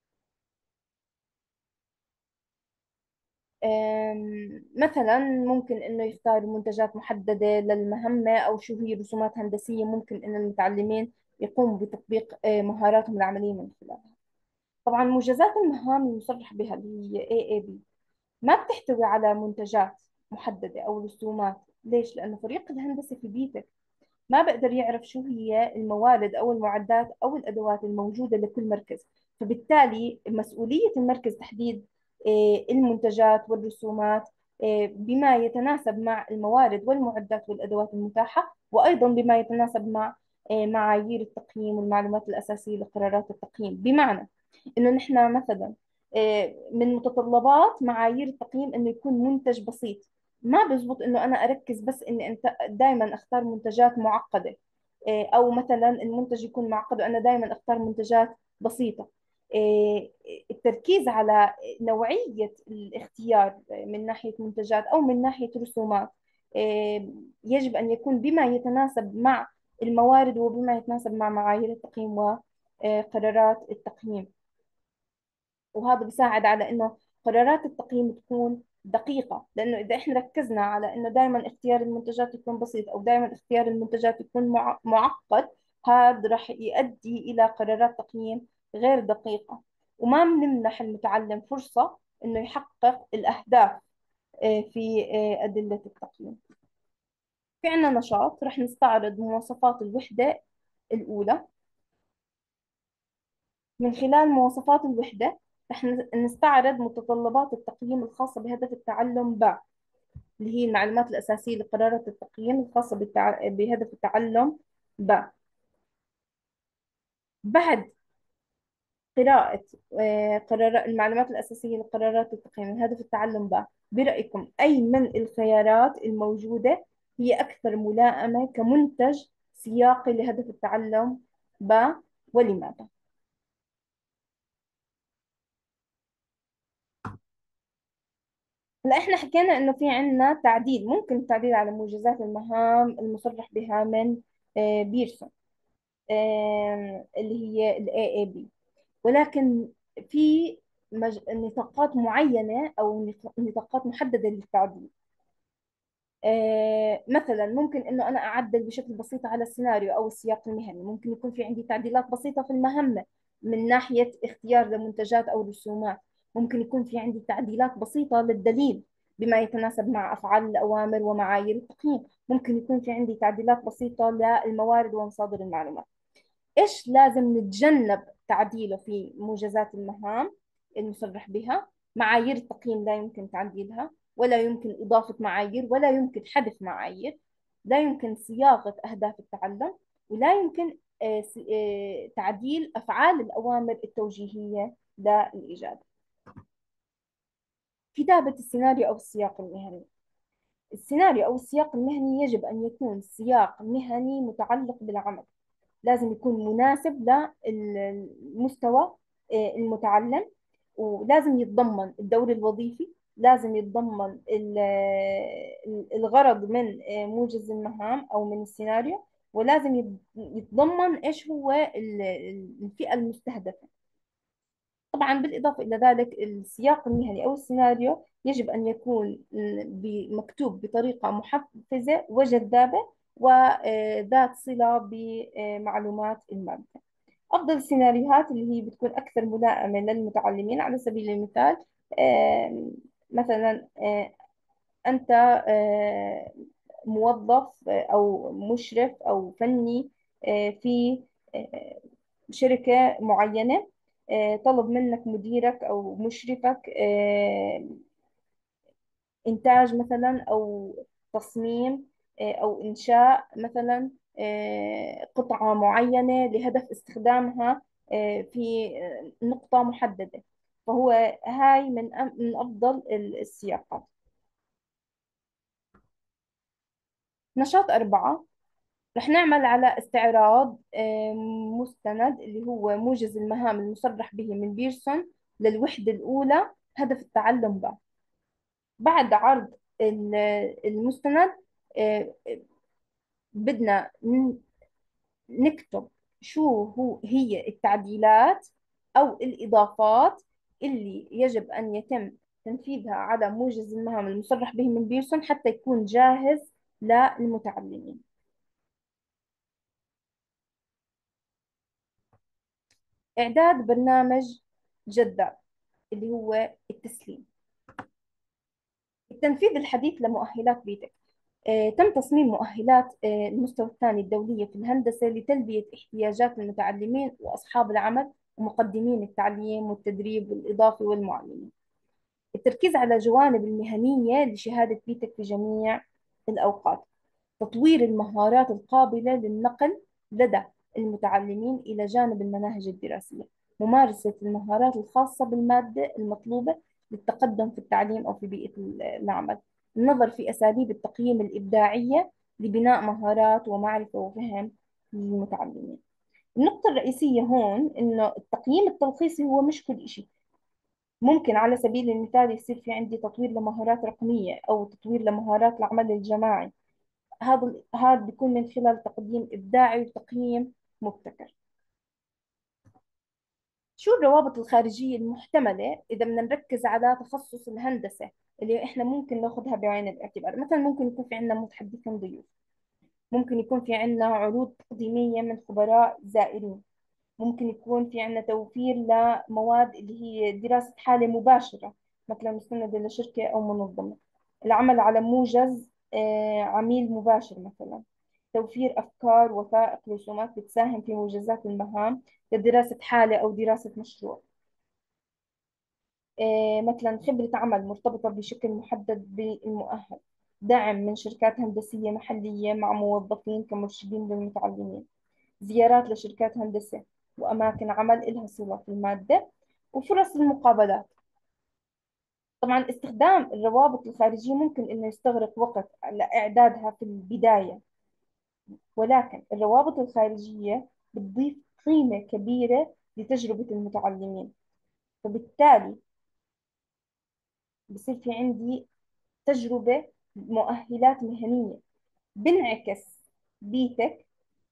أم، مثلا ممكن انه يختار منتجات محددة للمهمة، او شو هي رسومات هندسية ممكن ان المتعلمين يقوموا بتطبيق آه، مهاراتهم العملية من خلالها. طبعا موجزات المهام المصرح بها اللي هي إيه إيه بي ما بتحتوي على منتجات محددة او رسومات. ليش؟ لانه فريق الهندسة في بيتك ما بقدر يعرف شو هي الموارد أو المعدات أو الأدوات الموجودة لكل مركز. فبالتالي مسؤولية المركز تحديد آه، المنتجات والرسومات آه، بما يتناسب مع الموارد والمعدات والأدوات المتاحة، وأيضا بما يتناسب مع آه، معايير التقييم والمعلومات الأساسية لقرارات التقييم. بمعنى إنه نحن مثلا آه، من متطلبات معايير التقييم إنه يكون منتج بسيط. ما بزبط انه انا اركز بس اني انت دائما اختار منتجات معقده، إيه، او مثلا المنتج يكون معقد وانا دائما اختار منتجات بسيطه. إيه، التركيز على نوعيه الاختيار من ناحيه منتجات او من ناحيه رسومات إيه، يجب ان يكون بما يتناسب مع الموارد وبما يتناسب مع معايير التقييم وقرارات التقييم. وهذا بيساعد على انه قرارات التقييم تكون دقيقة، لأنه إذا إحنا ركزنا على إنه دائما اختيار المنتجات يكون بسيط أو دائما اختيار المنتجات يكون مع- معقد، هذا راح يؤدي إلى قرارات تقييم غير دقيقة، وما بنمنح المتعلم فرصة إنه يحقق الأهداف آه، في آه، أدلة التقييم. في عنا نشاط راح نستعرض مواصفات الوحدة الأولى. من خلال مواصفات الوحدة رح نستعرض متطلبات التقييم الخاصة بهدف التعلم ب، اللي هي المعلومات الأساسية لقرارات التقييم الخاصة بالتع... بهدف التعلم ب. بعد قراءة آه، قرارات المعلومات الأساسية لقرارات التقييم هدف التعلم ب، برأيكم أي من الخيارات الموجودة هي أكثر ملائمة كمنتج سياقي لهدف التعلم ب، ولماذا؟ هلا احنا حكينا انه في عندنا تعديل، ممكن التعديل على موجزات المهام المصرح بها من آه، بيرسون، آم، اللي هي ال إيه إيه بي، ولكن في مج... نطاقات معينة أو نط- نطاقات محددة للتعديل. آه، مثلا ممكن انه انا اعدل بشكل بسيط على السيناريو او السياق المهني، ممكن يكون في عندي تعديلات بسيطة في المهمة من ناحية اختيار لمنتجات او رسومات، ممكن يكون في عندي تعديلات بسيطة للدليل بما يتناسب مع افعال الاوامر ومعايير التقييم، ممكن يكون في عندي تعديلات بسيطة للموارد ومصادر المعلومات. إيش لازم نتجنب تعديله في موجزات المهام المصرح بها؟ معايير التقييم لا يمكن تعديلها، ولا يمكن إضافة معايير، ولا يمكن حذف معايير، لا يمكن صياغة أهداف التعلم، ولا يمكن آه، س- آه، تعديل أفعال الأوامر التوجيهية للإجابة. كتابة السيناريو أو السياق المهني. السيناريو أو السياق المهني يجب أن يكون سياق مهني متعلق بالعمل، لازم يكون مناسب للمستوى آه، المتعلم، ولازم يتضمن الدور الوظيفي، لازم يتضمن ال- ال- الغرض من آه، موجز المهام أو من السيناريو، ولازم يت- يتضمن إيش هو ال- الفئة المستهدفة. طبعا بالإضافة إلى ذلك السياق المهني أو السيناريو يجب أن يكون ب- مكتوب بطريقة محفزة وجذابة وذات صلة بمعلومات المادة. أفضل السيناريوهات اللي هي بتكون أكثر ملائمة للمتعلمين، على سبيل المثال آم، مثلا آه، أنت آه، موظف آه، أو مشرف أو فني آه، في آه، شركة معينة، آه، طلب منك مديرك أو مشرفك آه، إنتاج مثلا أو تصميم آه، أو إنشاء مثلا آه، قطعة معينة لهدف استخدامها آه، في آه، نقطة محددة، فهو هاي من أم- من أفضل السياقات. نشاط أربعة، رح نعمل على استعراض آه، مستند اللي هو موجز المهام المصرح به من بيرسون للوحدة الأولى هدف التعلم به. بعد عرض ال- المستند آه، بدنا ن- نكتب شو هو هي التعديلات أو الإضافات اللي يجب أن يتم تنفيذها على موجز المهام المصرح به من بيرسون حتى يكون جاهز للمتعلمين. إعداد برنامج جذاب اللي هو التسليم. التنفيذ الحديث لمؤهلات بيتك. آه، تم تصميم مؤهلات آه، المستوى الثاني الدولية في الهندسة لتلبية احتياجات المتعلمين وأصحاب العمل ومقدمين التعليم والتدريب الإضافي والمعلمين. التركيز على جوانب المهنية لشهادة بيتك في جميع الأوقات. تطوير المهارات القابلة للنقل لدى المتعلمين إلى جانب المناهج الدراسية. ممارسة المهارات الخاصة بالمادة المطلوبة للتقدم في التعليم أو في بيئة العمل. النظر في أساليب التقييم الإبداعية لبناء مهارات ومعرفة وفهم للمتعلمين. النقطة الرئيسية هون إنه التقييم التلخيصي هو مش كل شيء. ممكن على سبيل المثال يصير في عندي تطوير لمهارات رقمية أو تطوير لمهارات العمل الجماعي، هذا هذا بيكون من خلال تقديم إبداعي وتقييم مبتكر. شو الروابط الخارجية المحتملة إذا بدنا نركز على تخصص الهندسة اللي إحنا ممكن ناخذها بعين الاعتبار؟ مثلا ممكن يكون في عندنا متحدثين ضيوف، ممكن يكون في عندنا عروض تقديمية من خبراء زائرين، ممكن يكون في عندنا توفير لمواد اللي هي دراسة حالة مباشرة مثلا مستندة لشركة أو منظمة، العمل على موجز آه، عميل مباشر مثلا، توفير أفكار، وثائق، رسومات بتساهم في موجزات المهام لدراسة حالة أو دراسة مشروع. آه، مثلا خبرة عمل مرتبطة بشكل محدد بالمؤهل. دعم من شركات هندسية محلية مع موظفين كمرشدين للمتعلمين. زيارات لشركات هندسة وأماكن عمل إلها صلة في المادة. وفرص المقابلات. طبعا استخدام الروابط الخارجية ممكن إنه يستغرق وقت لإعدادها في البداية، ولكن الروابط الخارجية بتضيف قيمة كبيرة لتجربة المتعلمين. فبالتالي بصير في عندي تجربة، مؤهلات مهنية، بنعكس بيتك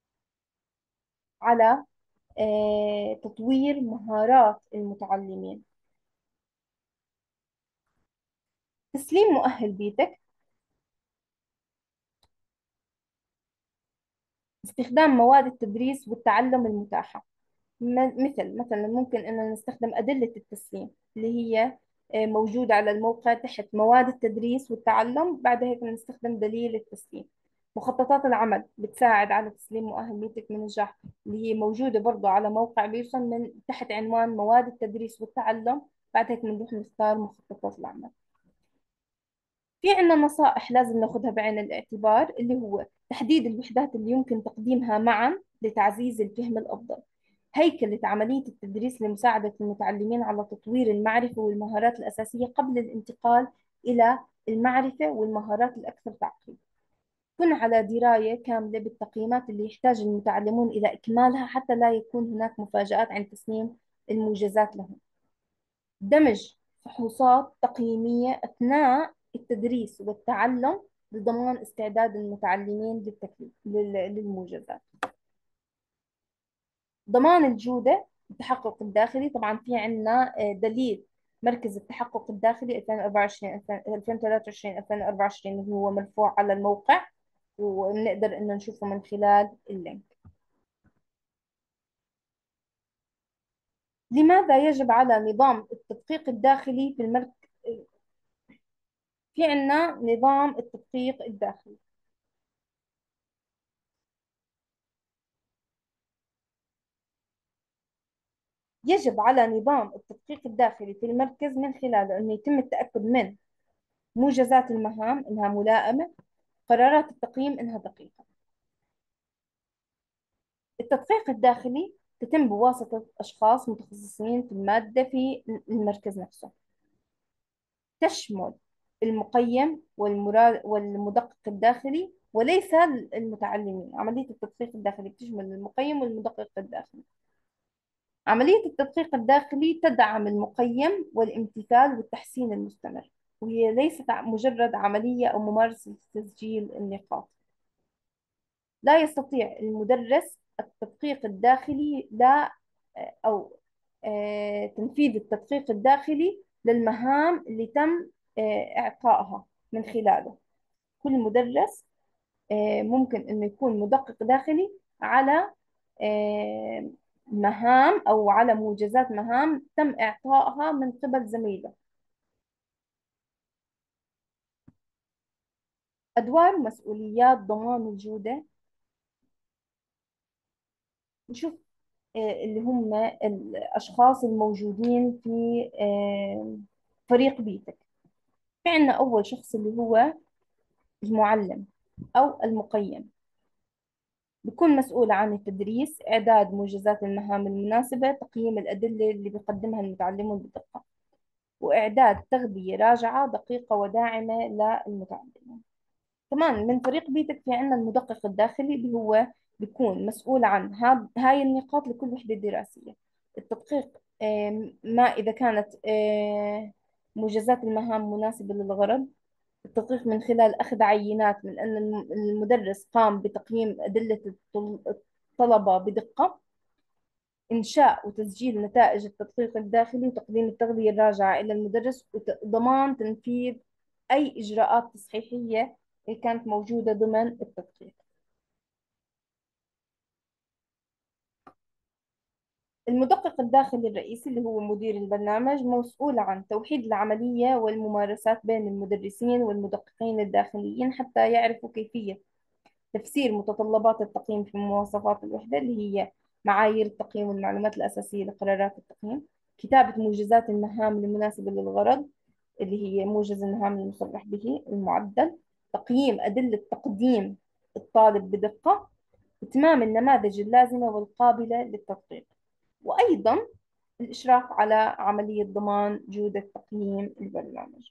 على آه، تطوير مهارات المتعلمين. تسليم مؤهل بيتك. استخدام مواد التدريس والتعلم المتاحة. م- مثل مثلا ممكن أن نستخدم أدلة التسليم اللي هي آه، موجودة على الموقع تحت مواد التدريس والتعلم، بعد هيك نستخدم دليل التسليم. مخططات العمل بتساعد على تسليم مؤهليتك من النجاح، اللي هي موجودة برضو على موقع بيوصل من تحت عنوان مواد التدريس والتعلم، بعد هيك بنروح نختار مخططات العمل. في عنا نصائح لازم ناخذها بعين الاعتبار، اللي هو تحديد الوحدات اللي يمكن تقديمها معا لتعزيز الفهم الأفضل. هيكلة عملية التدريس لمساعدة المتعلمين على تطوير المعرفة والمهارات الأساسية قبل الانتقال إلى المعرفة والمهارات الأكثر تعقيد. كن على دراية كاملة بالتقييمات اللي يحتاج المتعلمون إلى إكمالها حتى لا يكون هناك مفاجآت عند تسليم الموجزات لهم. دمج فحوصات تقييمية أثناء التدريس والتعلم لضمان استعداد المتعلمين للتكليف لل- للموجزات. ضمان الجودة. التحقق الداخلي، طبعا في عندنا آه، دليل مركز التحقق الداخلي ألفين وأربعة وعشرين ألفين وثلاثة وعشرين ألفين وأربعة وعشرين اللي هو مرفوع على الموقع، وبنقدر إنه نشوفه من خلال اللينك. لماذا يجب على نظام التدقيق الداخلي في المركز؟ في عندنا نظام التدقيق الداخلي. يجب على نظام التدقيق الداخلي في المركز من خلاله أنه يتم التأكد من موجزات المهام إنها ملائمة، قرارات التقييم إنها دقيقة. التدقيق الداخلي تتم بواسطة أشخاص متخصصين في المادة في المركز نفسه. تشمل المقيم والمرا... والمدقق الداخلي وليس المتعلمين. عملية التدقيق الداخلي بتشمل المقيم والمدقق الداخلي. عملية التدقيق الداخلي تدعم المقيم والامتثال والتحسين المستمر، وهي ليست ع- مجرد عملية أو ممارسة تسجيل النقاط. لا يستطيع المدرس التدقيق الداخلي لا أو آه، تنفيذ التدقيق الداخلي للمهام اللي تم آه، إعطائها من خلاله. كل مدرس آه، ممكن إنه يكون مدقق داخلي على آه، مهام أو على موجزات مهام تم إعطائها من قبل زميله. أدوار ومسؤوليات ضمان الجودة. نشوف آه، اللي هم الأشخاص الموجودين في آه، فريق بيتك. في عندنا أول شخص اللي هو المعلم أو المقيم. بكون مسؤول عن التدريس، إعداد موجزات المهام المناسبة، تقييم الأدلة اللي بيقدمها المتعلمون بدقة، وإعداد تغذية راجعة دقيقة وداعمة للمتعلمين. كمان من فريق بيتك في عندنا المدقق الداخلي اللي هو بيكون مسؤول عن هاد هاي النقاط لكل وحدة دراسية. التدقيق آم، ما إذا كانت آه، موجزات المهام مناسبة للغرض. التدقيق من خلال أخذ عينات من أن الم- المدرس قام بتقييم أدلة الطل- الطلبة بدقة. إنشاء وتسجيل نتائج التدقيق الداخلي وتقديم التغذية الراجعة إلى المدرس وضمان تنفيذ أي إجراءات تصحيحية اللي كانت موجودة ضمن التدقيق. المدقق الداخلي الرئيسي اللي هو مدير البرنامج مسؤول عن توحيد العملية والممارسات بين المدرسين والمدققين الداخليين حتى يعرفوا كيفية تفسير متطلبات التقييم في مواصفات الوحدة اللي هي معايير التقييم والمعلومات الأساسية لقرارات التقييم، كتابة موجزات المهام المناسبة للغرض اللي هي موجز المهام المصرح به المعدل، تقييم أدلة تقديم الطالب بدقة، إتمام النماذج اللازمة والقابلة للتطبيق، وأيضا الإشراف على عملية ضمان جودة تقييم البرنامج.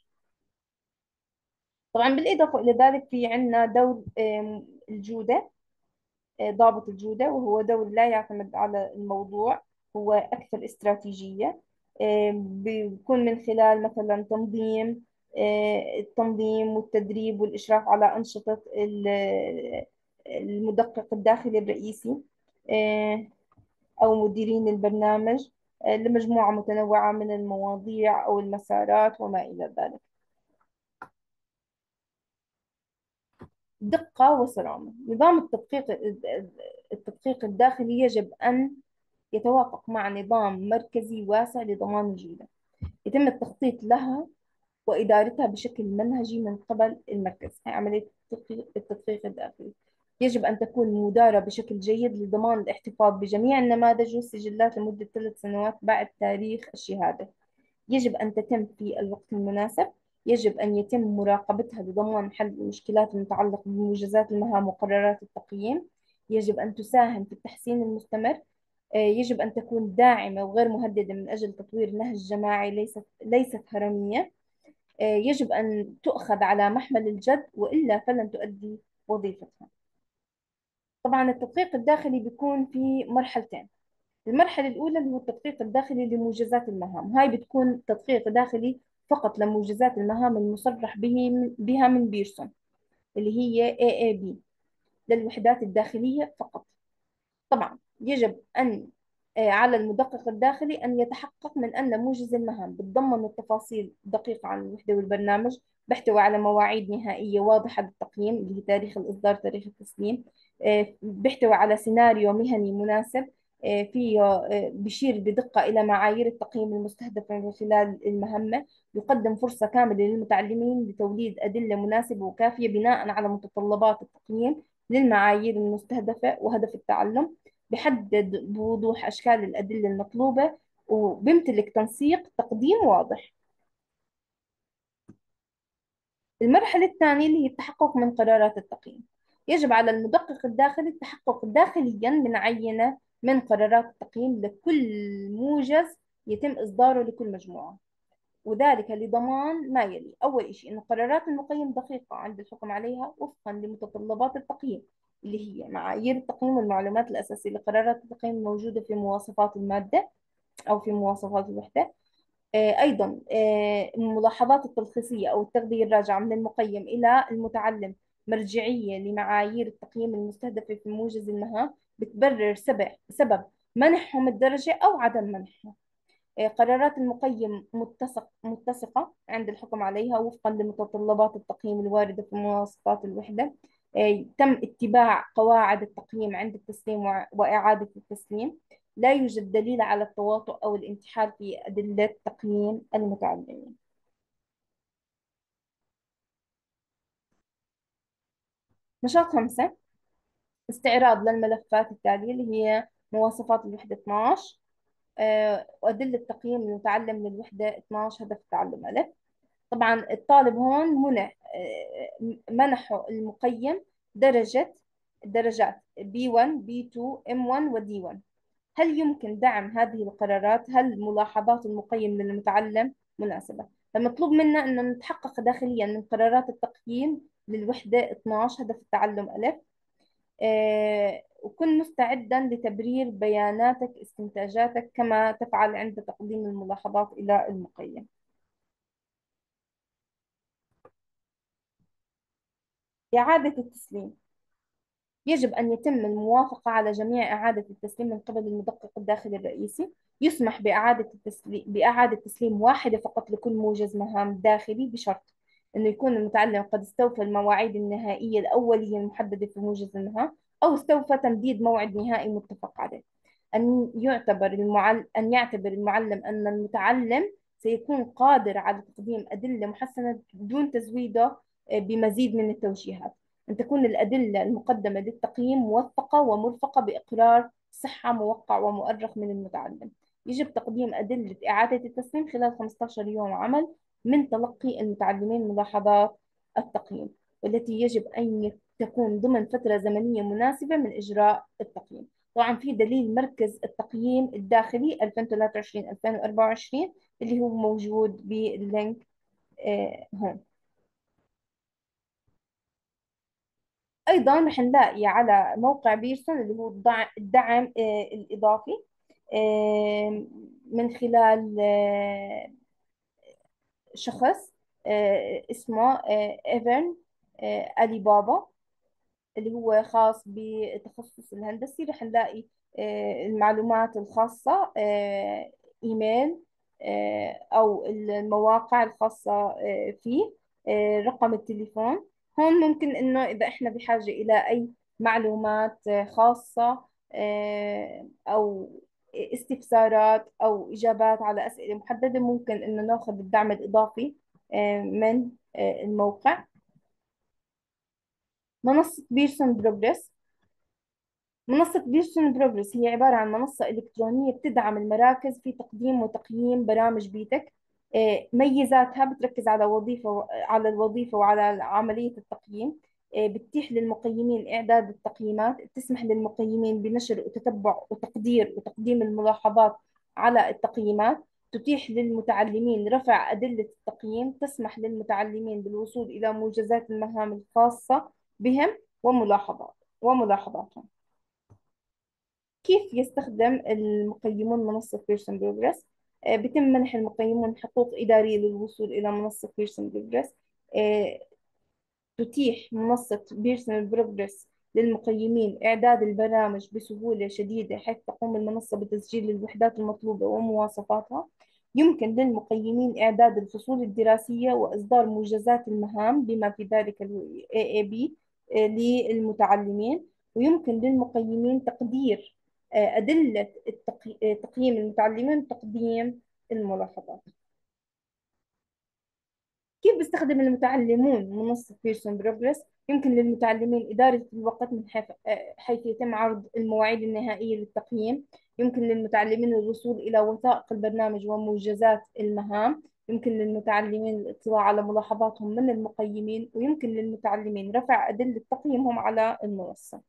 طبعا بالإضافة إلى ذلك في عندنا دور آم، الجودة، آه، ضابط الجودة، وهو دور لا يعتمد على الموضوع، هو أكثر استراتيجية. آم، بيكون من خلال مثلا تنظيم آه، التنظيم والتدريب والإشراف على أنشطة ال- المدقق الداخلي الرئيسي آه، أو مديرين البرنامج آه، لمجموعة متنوعة من المواضيع أو المسارات وما إلى ذلك. دقة وصرامة. نظام التدقيق التدقيق الداخلي يجب أن يتوافق مع نظام مركزي واسع لضمان الجودة، يتم التخطيط لها وإدارتها بشكل منهجي من قبل المركز. هي عملية التدقيق التدقيق الداخلي يجب أن تكون مدارة بشكل جيد لضمان الاحتفاظ بجميع النماذج والسجلات لمدة ثلاث سنوات بعد تاريخ الشهادة. يجب أن تتم في الوقت المناسب. يجب أن يتم مراقبتها لضمان حل المشكلات المتعلقة بموجزات المهام وقرارات التقييم. يجب أن تساهم في التحسين المستمر. آه، يجب أن تكون داعمة وغير مهددة من أجل تطوير نهج جماعي، ليست ليست هرمية. آه، يجب أن تؤخذ على محمل الجد، وإلا فلن تؤدي وظيفتها. طبعا التدقيق الداخلي بيكون في مرحلتين. المرحلة الأولى اللي هو التدقيق الداخلي لموجزات المهام، هاي بتكون تدقيق داخلي فقط لموجزات المهام المصرح به من بها من بيرسون، اللي هي إيه إيه بي، للوحدات الداخلية فقط. طبعا يجب أن آه، على المدقق الداخلي أن يتحقق من أن موجز المهام بتضمن التفاصيل الدقيقة عن الوحدة والبرنامج، بيحتوي على مواعيد نهائية واضحة للتقييم اللي هي تاريخ الإصدار تاريخ التسليم، آه، بيحتوي على سيناريو مهني مناسب، آه، فيه آه، بيشير بدقة إلى معايير التقييم المستهدفة من خلال المهمة، يقدم فرصة كاملة للمتعلمين لتوليد أدلة مناسبة وكافية بناء على متطلبات التقييم للمعايير المستهدفة وهدف التعلم، بحدد بوضوح أشكال الأدلة المطلوبة، وبيمتلك تنسيق تقديم واضح. المرحلة الثانية اللي هي التحقق من قرارات التقييم. يجب على المدقق الداخلي التحقق داخليا من عينة من قرارات التقييم لكل موجز يتم إصداره لكل مجموعة، وذلك لضمان ما يلي: أول شيء أن قرارات المقيم دقيقة عند الحكم عليها وفقا لمتطلبات التقييم اللي هي معايير التقييم والمعلومات الأساسية لقرارات التقييم الموجودة في مواصفات المادة أو في مواصفات الوحدة. آه، أيضا آه، الملاحظات التلخيصية أو التغذية الراجعة من المقيم إلى المتعلم مرجعية لمعايير التقييم المستهدفة في موجز المهام، بتبرر سبب سبب منحهم الدرجة أو عدم منحها. آه، قرارات المقيم متسق متسقة عند الحكم عليها وفقا لمتطلبات التقييم الواردة في مواصفات الوحدة. آه، تم اتباع قواعد التقييم عند التسليم وع- وإعادة التسليم. لا يوجد دليل على التواطؤ أو الانتحال في أدلة تقييم المتعلمين. نشاط خمسة: استعراض للملفات التالية اللي هي مواصفات الوحدة اثناشر، آه، وأدلة تقييم المتعلم للوحدة اثناشر هدف التعلم ألف. طبعا الطالب هون منح آه، منحه المقيم درجة درجات بي واحد بي اثنين إم واحد ودي واحد. هل يمكن دعم هذه القرارات؟ هل ملاحظات المقيم للمتعلم مناسبة؟ المطلوب منا أن نتحقق داخليا من قرارات التقييم للوحدة اثناشر هدف التعلم ألف. آه، وكن مستعدا لتبرير بياناتك استنتاجاتك كما تفعل عند تقديم الملاحظات إلى المقيم. إعادة التسليم. يجب أن يتم الموافقة على جميع إعادة التسليم من قبل المدقق الداخلي الرئيسي. يسمح بإعادة التسليم بإعادة تسليم واحدة فقط لكل موجز مهام داخلي، بشرط أنه يكون المتعلم قد استوفى المواعيد النهائية الأولية المحددة في موجز المهام، أو استوفى تمديد موعد نهائي متفق عليه. أن يعتبر المعلم أن يعتبر المعلم أن المتعلم سيكون قادر على تقديم أدلة محسنة دون تزويده آه، بمزيد من التوجيهات. أن تكون الأدلة المقدمة للتقييم موثقة ومرفقة بإقرار صحة موقع ومؤرخ من المتعلم. يجب تقديم أدلة إعادة التسليم خلال خمسة عشر يوم عمل من تلقي المتعلمين ملاحظات التقييم، والتي يجب أن تكون ضمن فترة زمنية مناسبة من إجراء التقييم. طبعا في دليل مركز التقييم الداخلي ألفين وثلاثة وعشرين ألفين وأربعة وعشرين اللي هو موجود باللينك آه، هون. أيضا رح نلاقي على موقع بيرسون اللي هو الضع- الدعم آه، الإضافي، آه، من خلال آه، شخص آه، اسمه آه، إيفن آه، علي بابا، اللي هو خاص بتخصص الهندسي. رح نلاقي آه، المعلومات الخاصة، آه، إيميل آه، أو المواقع الخاصة آه، فيه، آه، رقم التليفون. هون ممكن إنه إذا إحنا بحاجة إلى أي معلومات آه، خاصة آه، أو استفسارات أو إجابات على أسئلة محددة، ممكن إنه ناخذ الدعم الإضافي آه، من آه، الموقع. منصة بيرسون بروجرس. منصة بيرسون بروجرس هي عبارة عن منصة إلكترونية بتدعم المراكز في تقديم وتقييم برامج بيتك. آه، ميزاتها بتركز على وظيفة على الوظيفة وعلى عملية التقييم. آه، بتتيح للمقيمين إعداد التقييمات، بتسمح للمقيمين بنشر وتتبع وتقدير وتقديم الملاحظات على التقييمات. تتيح للمتعلمين رفع أدلة التقييم، تسمح للمتعلمين بالوصول إلى موجزات المهام الخاصة بهم وملاحظات وملاحظاتهم. كيف يستخدم المقيمون منصة بيرسون بروجرس؟ آه، بيتم منح المقيمون حقوق إدارية للوصول إلى منصة بيرسون بروجرس. آه، تتيح منصة بيرسون بروجرس للمقيمين إعداد البرامج بسهولة شديدة، حيث تقوم المنصة بتسجيل الوحدات المطلوبة ومواصفاتها. يمكن للمقيمين إعداد الفصول الدراسية وإصدار موجزات المهام بما في ذلك ال إيه إيه بي آه، للمتعلمين. ويمكن للمقيمين تقدير آه، أدلة التقي- آه، تقييم المتعلمين وتقديم الملاحظات. كيف بيستخدم المتعلمون منصة بيرسون بروجرس؟ يمكن للمتعلمين إدارة الوقت من حيث آه، حيث يتم عرض المواعيد النهائية للتقييم. يمكن للمتعلمين الوصول إلى وثائق البرنامج وموجزات المهام. يمكن للمتعلمين الاطلاع على ملاحظاتهم من المقيمين. ويمكن للمتعلمين رفع أدلة تقييمهم على المنصة.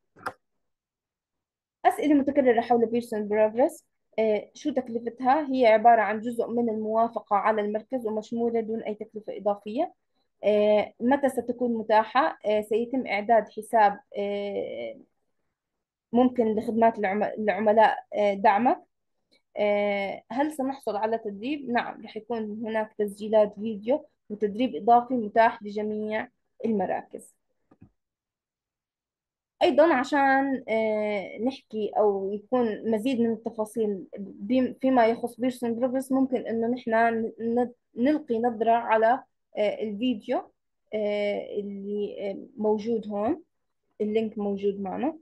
أسئلة متكررة حول بيرسون بروجرس. آه، شو تكلفتها؟ هي عبارة عن جزء من الموافقة على المركز ومشمولة دون أي تكلفة إضافية. آه، متى ستكون متاحة؟ آه، سيتم إعداد حساب آه، ممكن لخدمات العم- العملاء آه، دعمك. آه، هل سنحصل على تدريب؟ نعم، رح يكون هناك تسجيلات فيديو وتدريب إضافي متاح لجميع المراكز. أيضا عشان آه، نحكي أو يكون مزيد من التفاصيل بي- فيما يخص بيرسون بروجرس، ممكن إنه نحن ن- نلقي نظرة على آه، الفيديو آه، اللي آه، موجود هون. اللينك موجود معنا.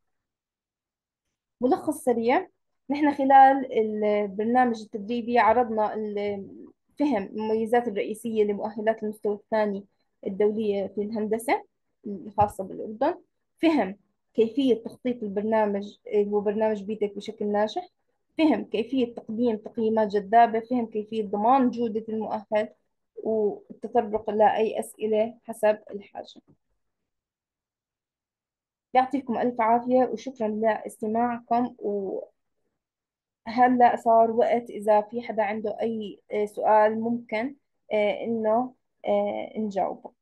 ملخص سريع. نحن خلال البرنامج التدريبي عرضنا ال- فهم المميزات الرئيسية لمؤهلات المستوى الثاني الدولية في الهندسة الخاصة بالأردن. فهم كيفية تخطيط البرنامج اللي هو برنامج بيتك بشكل ناجح. فهم كيفية تقديم تقييمات جذابة. فهم كيفية ضمان جودة المؤهل، والتطرق لأي أسئلة حسب الحاجة. يعطيكم ألف عافية وشكرا لاستماعكم. هلأ صار وقت إذا في حدا عنده أي آه، سؤال ممكن آه، إنه آه، نجاوبه.